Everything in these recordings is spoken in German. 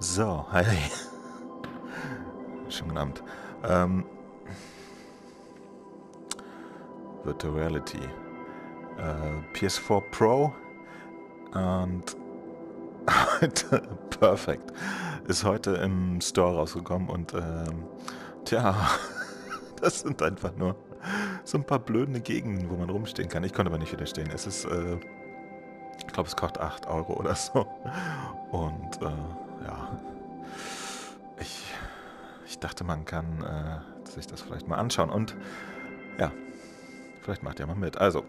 So, hi. Schönen guten Abend. Virtual Reality. PS4 Pro und heute, perfekt, ist heute im Store rausgekommen und tja, das sind einfach nur so ein paar blöde Gegenden, wo man rumstehen kann. Ich konnte aber nicht widerstehen. Es ist, ich glaube, es kostet 8 Euro oder so. Und ja, ich, ich dachte, man kann sich das vielleicht mal anschauen und ja, vielleicht macht ihr mal mit. Also,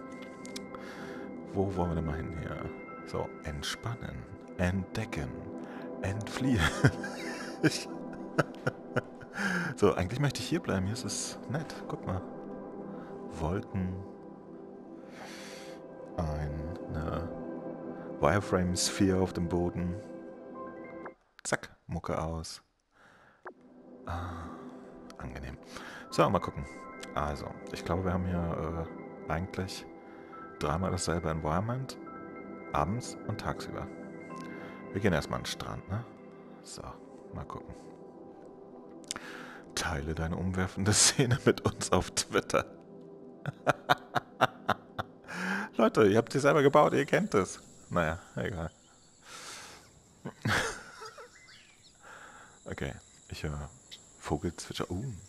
wo wollen wir denn mal hin hier? So, entspannen, entdecken, entfliehen. Ich, so, eigentlich möchte ich hier bleiben. Hier ist es nett. Guck mal. Wolken, eine Wireframe-Sphere auf dem Boden. Zack, Mucke aus. Angenehm. So, mal gucken. Also, ich glaube, wir haben hier eigentlich dreimal dasselbe Environment. Abends und tagsüber. Wir gehen erstmal an den Strand, ne? So, mal gucken. Teile deine umwerfende Szene mit uns auf Twitter. Leute, ihr habt sie selber gebaut, ihr kennt es. Naja, egal. Okay, ich höre Vogelzwitscher.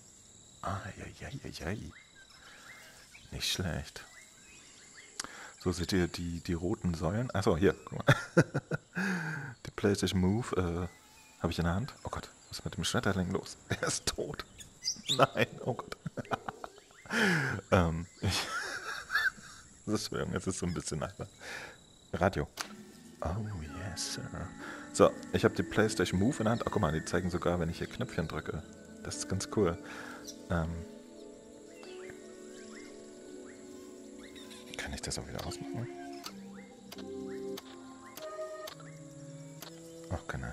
Ai. Nicht schlecht. So seht ihr die roten Säulen. Achso, hier, guck mal. Die PlayStation Move habe ich in der Hand. Oh Gott, was ist mit dem Schmetterling los? Er ist tot. Nein, oh Gott. Ich. Entschuldigung, es ist so ein bisschen einfach. Radio. Oh, yes, sir. So, ich habe die PlayStation Move in der Hand. Oh, guck mal, die zeigen sogar, wenn ich hier Knöpfchen drücke. Das ist ganz cool. Kann ich das auch wieder ausmachen? Ach, genau.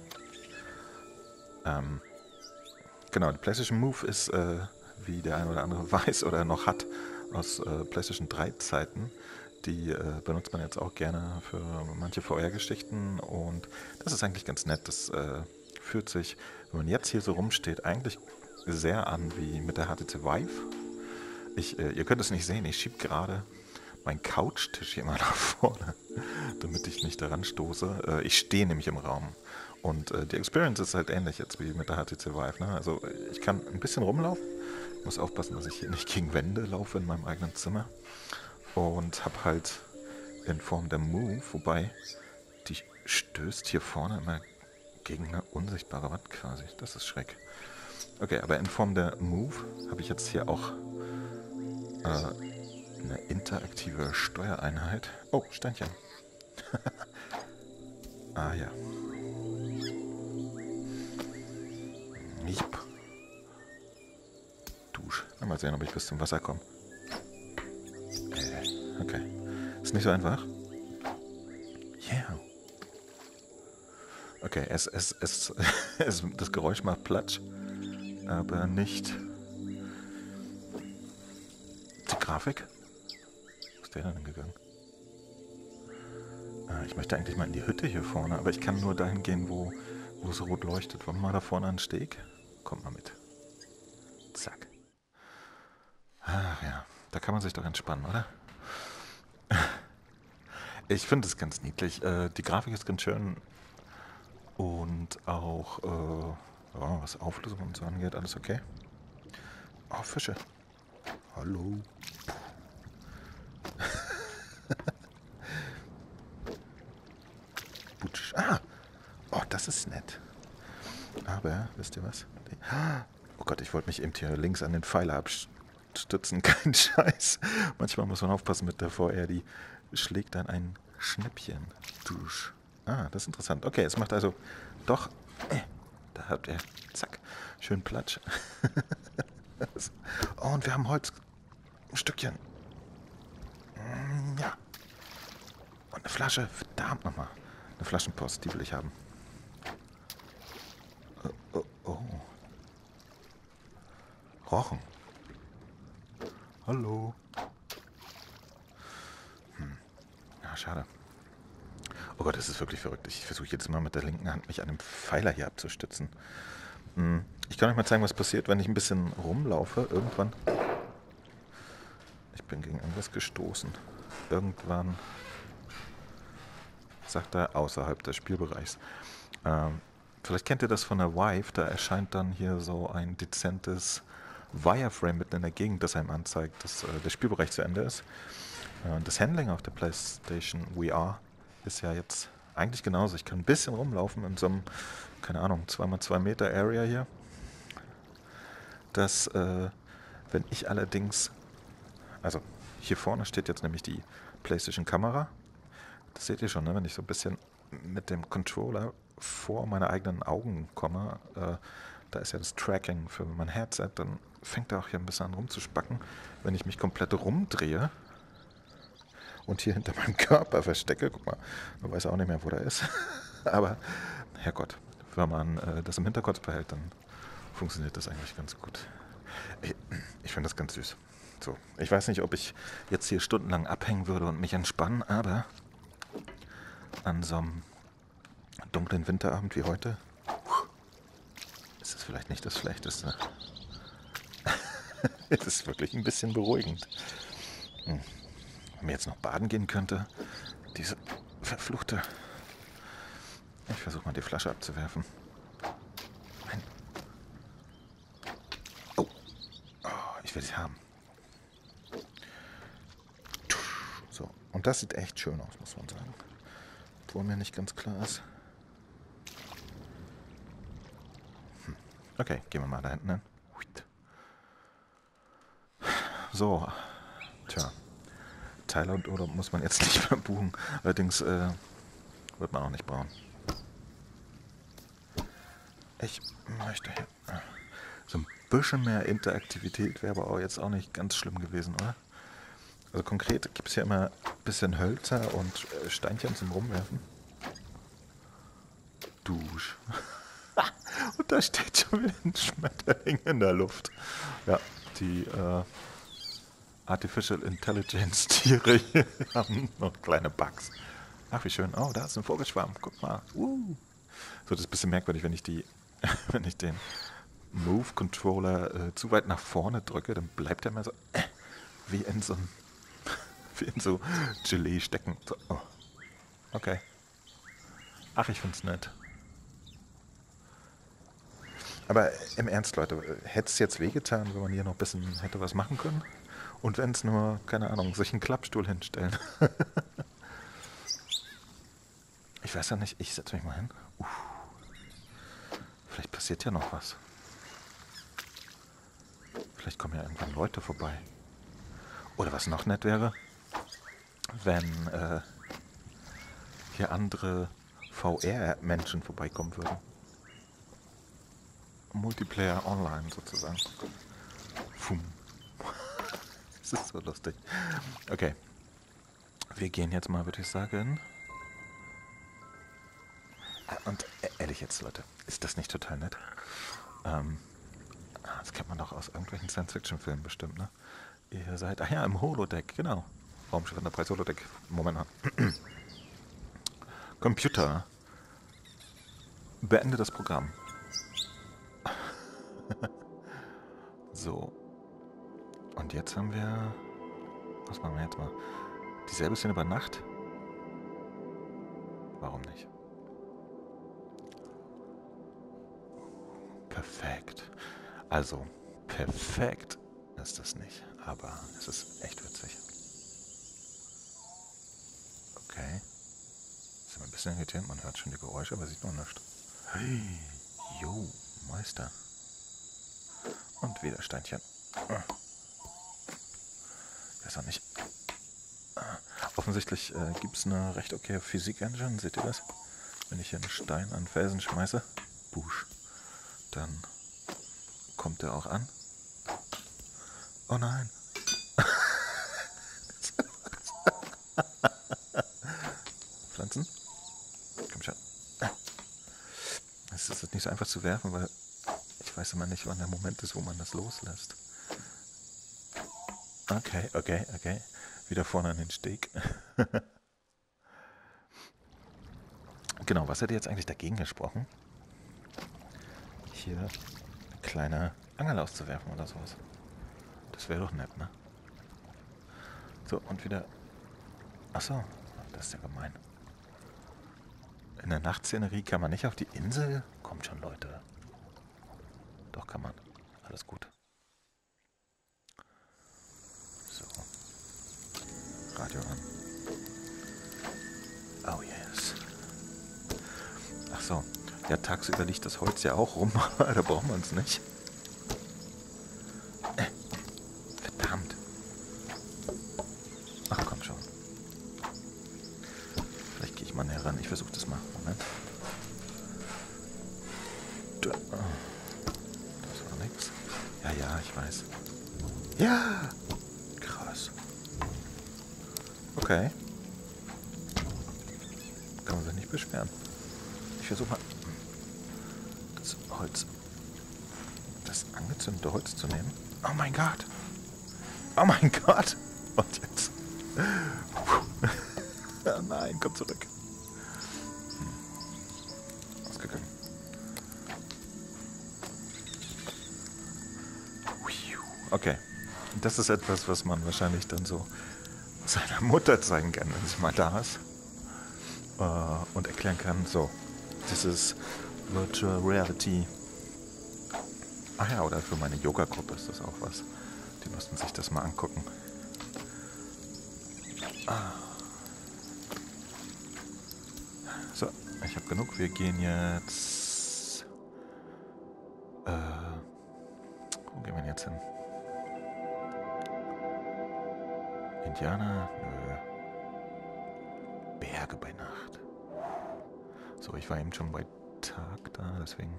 Genau, die PlayStation Move ist, wie der ein oder andere weiß oder noch hat, aus PlayStation 3 Zeiten. Die benutzt man jetzt auch gerne für manche VR-Geschichten und das ist eigentlich ganz nett. Das fühlt sich, wenn man jetzt hier so rumsteht, eigentlich sehr an wie mit der HTC Vive. Ihr könnt es nicht sehen, ich schiebe gerade meinen Couchtisch hier mal nach vorne, damit ich nicht daran stoße. Ich stehe nämlich im Raum. Und die Experience ist halt ähnlich jetzt wie mit der HTC Vive. Ne? Also ich kann ein bisschen rumlaufen. Ich muss aufpassen, dass ich hier nicht gegen Wände laufe in meinem eigenen Zimmer. Und habe halt in Form der Move, wobei die stößt hier vorne immer gegen eine unsichtbare Wand quasi. Das ist schräg. Okay, aber in Form der Move habe ich jetzt hier auch eine interaktive Steuereinheit. Oh, Steinchen. Ah ja. Jupp. Dusch. Mal sehen, ob ich bis zum Wasser komme. Okay. Ist nicht so einfach. Yeah. Okay, das Geräusch macht Platsch, aber nicht die Grafik. Wo ist der denn gegangen? Ich möchte eigentlich mal in die Hütte hier vorne, aber ich kann nur dahin gehen, wo es rot leuchtet. Wollen wir mal da vorne an den Steg? Kommt mal mit. Zack. Ach ja, da kann man sich doch entspannen, oder? Ich finde es ganz niedlich. Die Grafik ist ganz schön und auch, ja, was Auflösung und so angeht, alles okay. Oh, Fische. Hallo. Butsch. Ah! Oh, das ist nett. Aber, wisst ihr was? Oh Gott, ich wollte mich eben hier links an den Pfeiler abstützen. Kein Scheiß. Manchmal muss man aufpassen mit der VR, die schlägt dann ein Schnäppchen. Dusch. Ah, das ist interessant. Okay, es macht also doch... da habt ihr... Zack. Schön Platsch. Oh, und wir haben Holz. Ein Stückchen. Ja. Und eine Flasche. Verdammt nochmal. Eine Flaschenpost, die will ich haben. Oh. Rochen. Hallo. Ja, schade. Oh Gott, das ist wirklich verrückt. Ich versuche jedes Mal mit der linken Hand mich an dem Pfeiler hier abzustützen. Ich kann euch mal zeigen, was passiert, wenn ich ein bisschen rumlaufe. Irgendwann... Ich bin gegen irgendwas gestoßen. Irgendwann... sagt er, außerhalb des Spielbereichs. Vielleicht kennt ihr das von der Vive, da erscheint dann hier so ein dezentes Wireframe mitten in der Gegend, das einem anzeigt, dass der Spielbereich zu Ende ist. Das Handling auf der PlayStation VR ist ja jetzt eigentlich genauso. Ich kann ein bisschen rumlaufen in so einem, keine Ahnung, 2x2 Meter Area hier. Das, wenn ich allerdings, also hier vorne steht jetzt nämlich die PlayStation Kamera. Das seht ihr schon, ne? Wenn ich so ein bisschen mit dem Controller vor meine eigenen Augen komme, da ist ja das Tracking für mein Headset, dann fängt er auch hier ein bisschen an rumzuspacken. Wenn ich mich komplett rumdrehe und hier hinter meinem Körper verstecke, guck mal, man weiß auch nicht mehr, wo der ist. Aber, Herrgott, wenn man das im Hinterkopf behält, dann funktioniert das eigentlich ganz gut. Ich finde das ganz süß. So, ich weiß nicht, ob ich jetzt hier stundenlang abhängen würde und mich entspannen, aber an so einem dunklen Winterabend wie heute ist es vielleicht nicht das Schlechteste. Es ist wirklich ein bisschen beruhigend. Wenn man jetzt noch baden gehen könnte, diese verfluchte... Ich versuche mal die Flasche abzuwerfen. Nein. Oh, ich will sie haben. So, und das sieht echt schön aus, muss man sagen. Obwohl mir nicht ganz klar ist. Okay, gehen wir mal da hinten hin. So, tja. Teile und Urlaub muss man jetzt nicht mehr buchen. Allerdings wird man auch nicht brauchen. Ich möchte hier... So ein bisschen mehr Interaktivität wäre aber auch jetzt auch nicht ganz schlimm gewesen, oder? Also konkret gibt es hier immer ein bisschen Hölzer und Steinchen zum Rumwerfen. Dusch. Und da steht schon wieder ein Schmetterling in der Luft. Ja, die Artificial Intelligence Tiere hier haben noch kleine Bugs. Ach, wie schön. Oh, da ist ein Vogelschwarm. Guck mal. So, das ist ein bisschen merkwürdig, wenn ich wenn ich den Move-Controller zu weit nach vorne drücke, dann bleibt er immer so wie in so Gelee stecken. So, oh. Okay. Ach, ich find's nett. Aber im Ernst, Leute, hätte es jetzt wehgetan, wenn man hier noch ein bisschen hätte was machen können? Und wenn es nur, keine Ahnung, sich einen Klappstuhl hinstellen. Ich weiß ja nicht, ich setze mich mal hin. Vielleicht passiert ja noch was. Vielleicht kommen ja irgendwann Leute vorbei. Oder was noch nett wäre, wenn hier andere VR-Menschen vorbeikommen würden. Multiplayer online sozusagen. Fum. Das ist so lustig. Okay. Wir gehen jetzt mal, würde ich sagen. Und ehrlich jetzt, Leute, ist das nicht total nett? Das kennt man doch aus irgendwelchen Science-Fiction-Filmen bestimmt, ne? Ihr seid, ach ja, im Holodeck, genau. Raumschiff Enterprise Holodeck. Moment mal. Computer. Beende das Programm. So. Und jetzt haben wir... Was machen wir jetzt mal? Dieselbe Szene bei Nacht? Warum nicht? Perfekt. Also, perfekt ist das nicht. Aber es ist echt witzig. Okay. Ist immer ein bisschen irritierend. Man hört schon die Geräusche, aber sieht noch nichts. Hey. Jo, Meister. Und wieder Steinchen. Ich weiß auch nicht. Offensichtlich gibt es eine recht okay Physik-Engine. Seht ihr das? Wenn ich hier einen Stein an Felsen schmeiße, busch, dann kommt der auch an. Oh nein. Pflanzen? Komm schon. Es ist jetzt nicht so einfach zu werfen, weil ich weiß immer nicht, wann der Moment ist, wo man das loslässt. Okay. Wieder vorne an den Steg. Genau, was hätte jetzt eigentlich dagegen gesprochen, hier eine kleine Angel auszuwerfen oder sowas? Das wäre doch nett, ne? So, und wieder... Achso, das ist ja gemein. In der Nachtszenerie kann man nicht auf die Insel? Kommt schon, Leute. Doch, kann man. Alles gut. So. Radio an. Oh yes. Ach so. Ja, tagsüber liegt das Holz ja auch rum, da brauchen wir uns nicht. Verdammt. Ach, komm schon. Vielleicht gehe ich mal näher ran. Ich versuche das mal. Moment. Das war nix. Ja, ja, ich weiß. Ja! Krass. Okay. Kann man sich nicht beschweren. Ich versuche mal das Holz, das angezündete Holz zu nehmen. Oh mein Gott! Oh mein Gott! Und jetzt? Oh nein, komm zurück. Ausgegangen. Okay. Das ist etwas, was man wahrscheinlich dann so seiner Mutter zeigen kann, wenn sie mal da ist. Und erklären kann, so, das ist Virtual Reality. Ach ja, oder für meine Yoga-Gruppe ist das auch was. Die müssten sich das mal angucken. So, ich habe genug. Wir gehen jetzt... wo gehen wir denn jetzt hin? Indianer? Nö. Berge bei Nacht. So, ich war eben schon bei Tag da, deswegen...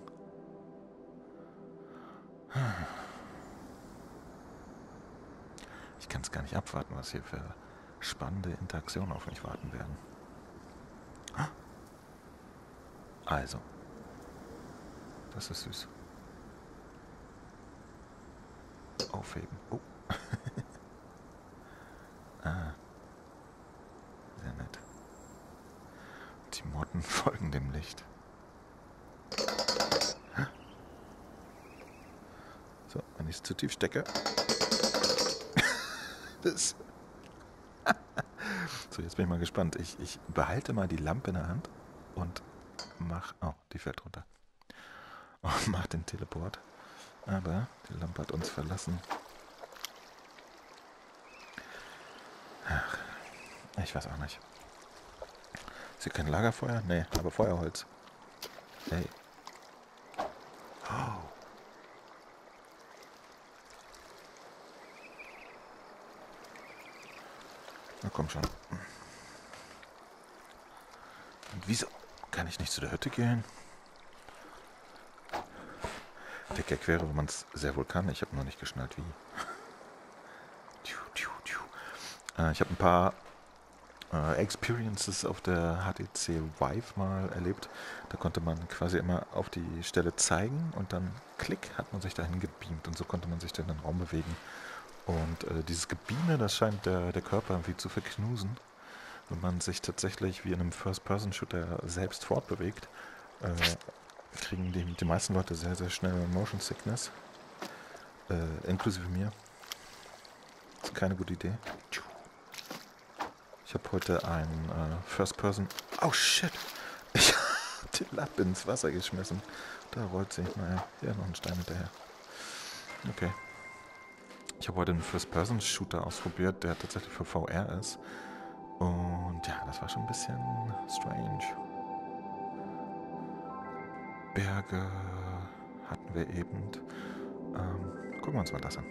Ich kann es gar nicht abwarten, was hier für spannende Interaktionen auf mich warten werden. Also. Das ist süß. Aufheben. Oh. Sehr nett. Die Motten folgen dem Licht. So, wenn ich es zu tief stecke. Das. So, jetzt bin ich mal gespannt. Ich behalte mal die Lampe in der Hand und mach... Oh, die fällt runter. Und mach den Teleport. Aber die Lampe hat uns verlassen. Ach, ich weiß auch nicht. Ist hier kein Lagerfeuer? Nee, aber Feuerholz. Hey. Oh. Na komm schon. Und wieso kann ich nicht zu der Hütte gehen? Der Gag wäre, wenn man es sehr wohl kann. Ich habe noch nicht geschnallt, wie. Ich habe ein paar Experiences auf der HTC Vive mal erlebt. Da konnte man quasi immer auf die Stelle zeigen und dann klick hat man sich dahin gebeamt und so konnte man sich dann in den Raum bewegen. Und dieses Gebeame, das scheint der Körper irgendwie zu verknusen. Wenn man sich tatsächlich wie in einem First-Person-Shooter selbst fortbewegt, kriegen die meisten Leute sehr, sehr schnell Motion Sickness. Inklusive mir. Das ist keine gute Idee. Ich habe heute ein First-Person... Oh shit! Ich habe die Lappe ins Wasser geschmissen. Da rollt sie. Naja, hier noch ein Stein hinterher. Okay. Ich habe heute einen First-Person-Shooter ausprobiert, der tatsächlich für VR ist. Und ja, das war schon ein bisschen strange. Berge hatten wir eben. Gucken wir uns mal das an.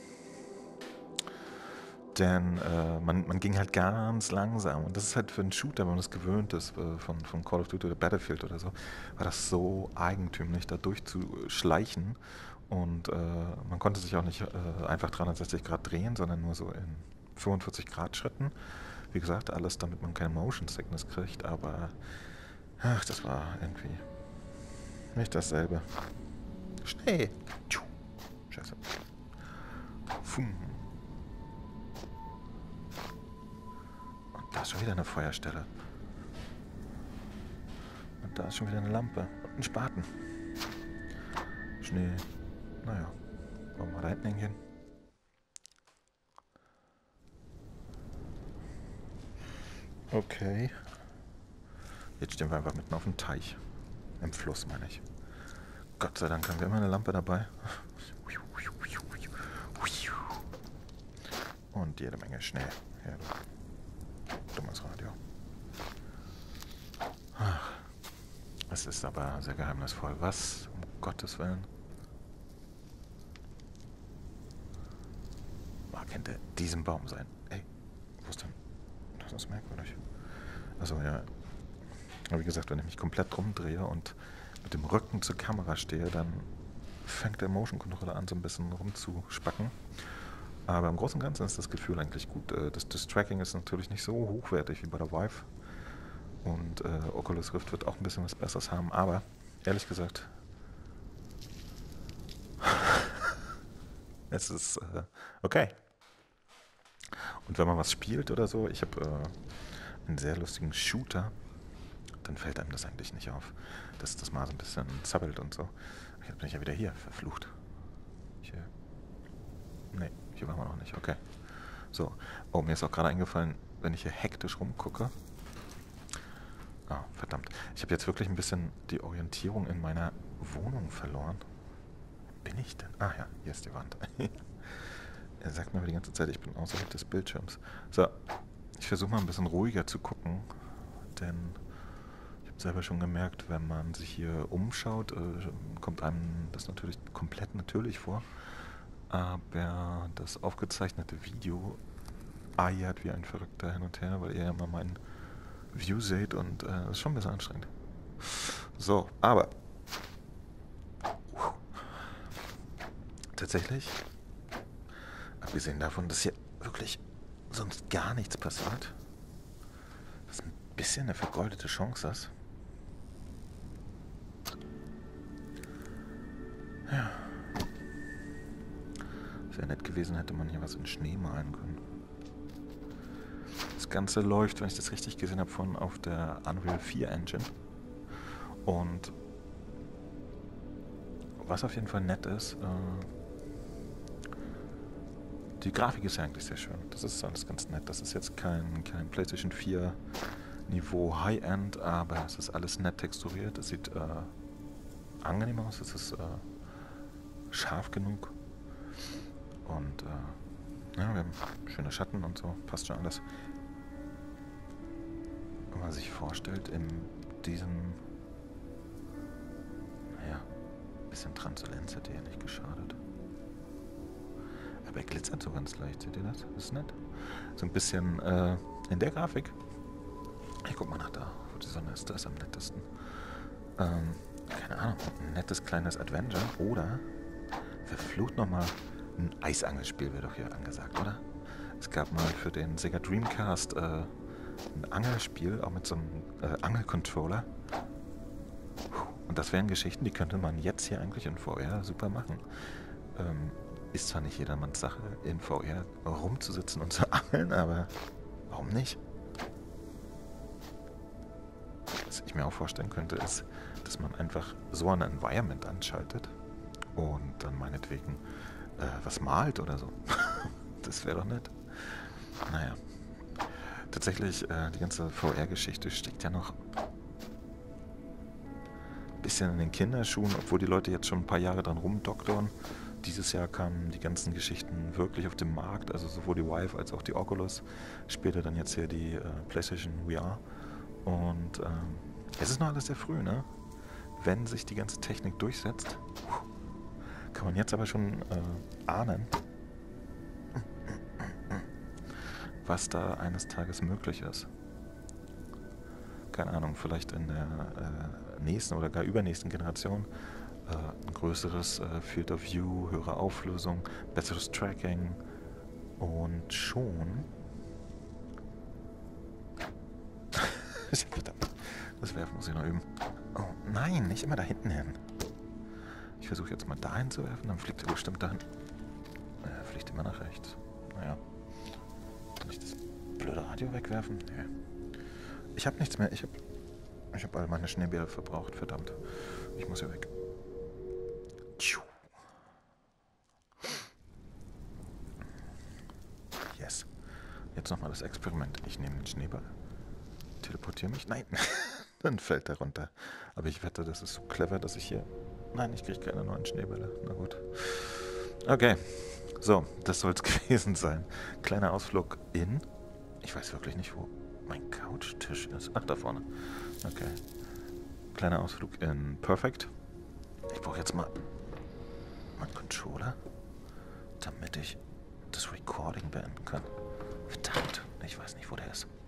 Denn man ging halt ganz langsam. Und das ist halt für einen Shooter, wenn man das gewöhnt ist, von Call of Duty oder Battlefield oder so, war das so eigentümlich, da durchzuschleichen. Und man konnte sich auch nicht einfach 360 Grad drehen, sondern nur so in 45 Grad Schritten. Wie gesagt, alles, damit man keine Motion Sickness kriegt, aber ach, das war irgendwie nicht dasselbe. Schnee! Scheiße. Fum. Und da ist schon wieder eine Feuerstelle. Da ist schon wieder eine Lampe und ein Spaten. Schnee. Naja, wollen wir da hinten hingehen? Okay. Jetzt stehen wir einfach mitten auf dem Teich. Im Fluss, meine ich. Gott sei Dank haben wir immer eine Lampe dabei. Und jede Menge Schnee. Ja, dummes Radio. Ach, es ist aber sehr geheimnisvoll. Was? Um Gottes Willen. Könnte diesen Baum sein. Ey, wo ist denn? Das ist merkwürdig. Also ja, aber wie gesagt, wenn ich mich komplett rumdrehe und mit dem Rücken zur Kamera stehe, dann fängt der Motion Controller an, so ein bisschen rumzuspacken. Aber im Großen und Ganzen ist das Gefühl eigentlich gut. Das Tracking ist natürlich nicht so hochwertig wie bei der Vive. Und Oculus Rift wird auch ein bisschen was Besseres haben. Aber, ehrlich gesagt, es ist okay. Und wenn man was spielt oder so, ich habe einen sehr lustigen Shooter, dann fällt einem das eigentlich nicht auf, dass das mal so ein bisschen zappelt und so. Jetzt bin ich ja wieder hier, verflucht. Nee, hier waren wir noch nicht, okay. So, oh, mir ist auch gerade eingefallen, wenn ich hier hektisch rumgucke. Ah, verdammt. Ich habe jetzt wirklich ein bisschen die Orientierung in meiner Wohnung verloren. Wo bin ich denn? Ah ja, hier ist die Wand. Er sagt mir aber die ganze Zeit, ich bin außerhalb des Bildschirms. So, ich versuche mal ein bisschen ruhiger zu gucken, denn ich habe selber schon gemerkt, wenn man sich hier umschaut, kommt einem das natürlich komplett natürlich vor. Aber das aufgezeichnete Video eiert wie ein Verrückter hin und her, weil ihr ja immer meinen View seht und das ist schon ein bisschen anstrengend. So, aber tatsächlich, abgesehen davon, dass hier wirklich sonst gar nichts passiert, das ein bisschen eine vergeudete Chance ist. Ja. Es wäre nett gewesen, hätte man hier was in Schnee malen können. Das Ganze läuft, wenn ich das richtig gesehen habe, auf der Unreal 4 Engine. Und was auf jeden Fall nett ist, die Grafik ist ja eigentlich sehr schön. Das ist alles ganz nett. Das ist jetzt kein PlayStation 4 Niveau High-End, aber es ist alles nett texturiert. Es sieht angenehm aus. Es ist scharf genug. Und ja, wir haben schöne Schatten und so. Passt schon alles. Wenn man sich vorstellt, in diesem, naja, bisschen Transparenz hätte ja nicht geschadet. Aber er glitzert so ganz leicht, seht ihr das? Das ist nett. So ein bisschen in der Grafik. Ich guck mal nach da, wo die Sonne ist. Da ist am nettesten. Keine Ahnung, ein nettes kleines Adventure. Oder verflucht nochmal ein Eisangelspiel wäre doch hier angesagt, oder? Es gab mal für den Sega Dreamcast ein Angelspiel, auch mit so einem Angelcontroller. Und das wären Geschichten, die könnte man jetzt hier eigentlich in VR super machen. Ist zwar nicht jedermanns Sache, in VR rumzusitzen und zu angeln, aber warum nicht? Was ich mir auch vorstellen könnte, ist, dass man einfach so ein Environment anschaltet und dann meinetwegen was malt oder so. Das wäre doch nett. Naja. Tatsächlich, die ganze VR-Geschichte steckt ja noch ein bisschen in den Kinderschuhen, obwohl die Leute jetzt schon ein paar Jahre dran rumdoktern. Dieses Jahr kamen die ganzen Geschichten wirklich auf den Markt, also sowohl die Vive als auch die Oculus. Später dann jetzt hier die PlayStation VR. Und es ist noch alles sehr früh, ne? Wenn sich die ganze Technik durchsetzt, kann man jetzt aber schon ahnen, was da eines Tages möglich ist. Keine Ahnung, vielleicht in der nächsten oder gar übernächsten Generation ein größeres Field of View, höhere Auflösung, besseres Tracking und schon... Verdammt, das Werfen muss ich noch üben. Oh nein, nicht immer da hinten hin. Ich versuche jetzt mal dahin zu werfen, dann fliegt er bestimmt dahin. Er fliegt immer nach rechts. Naja. Kann ich das blöde Radio wegwerfen? Nee. Ich habe nichts mehr. Ich habe Ich habe all meine Schneebälle verbraucht, verdammt. Ich muss hier weg. Tschu. Yes. Jetzt nochmal das Experiment. Ich nehme den Schneeball, teleportiere mich. Nein, dann fällt er runter. Aber ich wette, das ist so clever, dass ich hier... Nein, ich kriege keine neuen Schneebälle. Na gut. Okay. So, das soll es gewesen sein. Kleiner Ausflug in... Ich weiß wirklich nicht, wo mein Couchtisch ist. Ach, da vorne. Okay. Kleiner Ausflug in Perfect. Ich brauche jetzt mal meinen Controller, damit ich das Recording beenden kann. Verdammt, ich weiß nicht, wo der ist.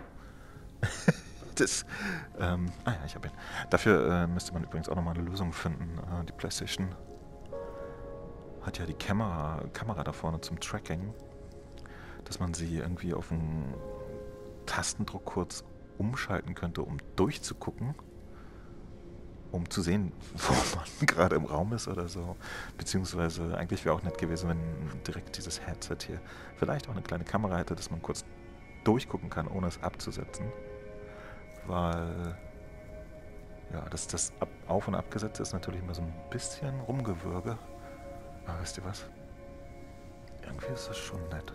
Ja, ich habe ihn. Dafür müsste man übrigens auch nochmal eine Lösung finden. Die PlayStation hat ja die Kamera da vorne zum Tracking, dass man sie irgendwie auf einen Tastendruck kurz umschalten könnte, um durchzugucken, um zu sehen, wo man gerade im Raum ist oder so. Beziehungsweise eigentlich wäre auch nett gewesen, wenn direkt dieses Headset hier vielleicht auch eine kleine Kamera hätte, dass man kurz durchgucken kann, ohne es abzusetzen. Weil ja, das Auf- und Abgesetzte ist natürlich immer so ein bisschen Rumgewürge. Aber wisst ihr was? Irgendwie ist das schon nett.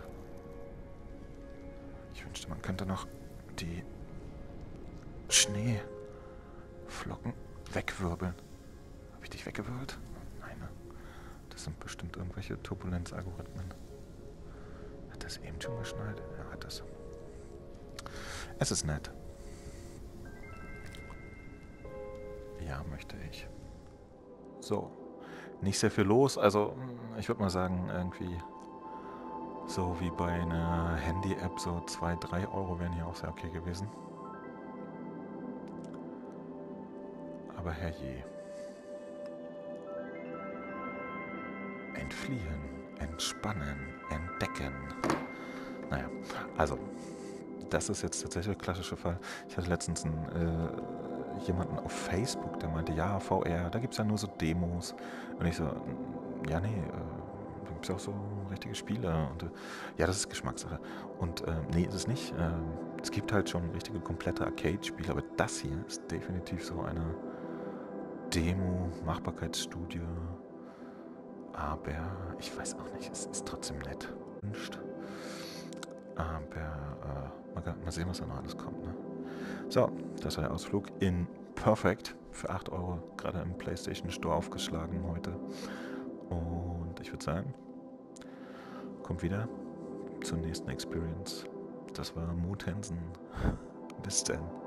Ich wünschte, man könnte noch die Schneeflocken wegwirbeln. Habe ich dich weggewirbelt? Nein, ne? Das sind bestimmt irgendwelche Turbulenzalgorithmen. Hat das eben schon geschneit? Ja, hat das. Es ist nett. Ja, möchte ich. So. Nicht sehr viel los. Also, ich würde mal sagen, irgendwie so wie bei einer Handy-App, so 2, 3 Euro wären hier auch sehr okay gewesen. Aber herrje. Entfliehen, entspannen, entdecken. Naja, also, das ist jetzt tatsächlich der klassische Fall. Ich hatte letztens jemanden auf Facebook, der meinte, ja, VR, da gibt es ja nur so Demos. Und ich so, ja, nee, da gibt es ja auch so richtige Spiele. Und ja, das ist Geschmackssache. Und nee, ist es nicht. Es gibt halt schon richtige, komplette Arcade-Spiele, aber das hier ist definitiv so eine Demo, Machbarkeitsstudie. Aber ich weiß auch nicht, es ist trotzdem nett. Aber mal sehen, was da noch alles kommt. Ne? So, das war der Ausflug in Perfect für 8 Euro, gerade im PlayStation Store aufgeschlagen heute. Und ich würde sagen, kommt wieder zur nächsten Experience. Das war Moot Hansen. Bis dann.